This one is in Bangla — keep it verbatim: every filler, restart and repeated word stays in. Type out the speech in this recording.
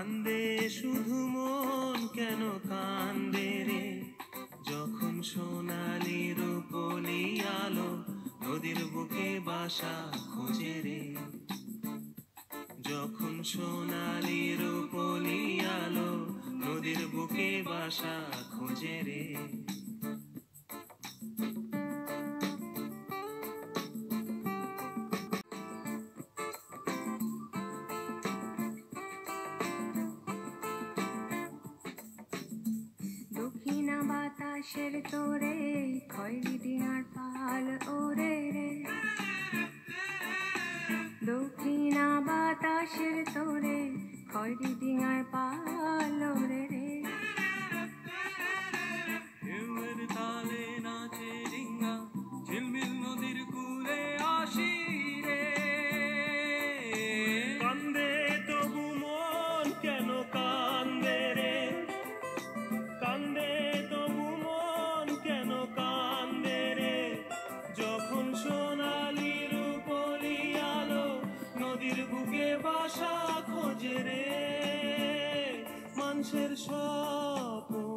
কান্দে শুধু মন কেন কান্দে রে, যখন সোনালি রূপলি আলো নদীর বুকে বাসা খোঁজে রে। যখন সোনালি রূপলি আলো নদীর বুকে বাসা খোঁজে রে। দক্ষিণা বাতাসের তোরে খয়েরি ডিঙার পাল ওরে রে, দক্ষিণা বাতাসের তোরে খয়েরি ডিঙার পাল ওরে রে। ঢেউয়ের তালে নাচে ডিঙ্গা ঝিলমিল নদীর কূলে আসি রে। কান্দে তবু মন কেন কান্দে রে, কান্দে তবু মন কেন কান্দে রে, যখন সোনালি রূপলি আলো নদীর বুকে বাসা খোঁজে রে। মানুষের স্বপ্ন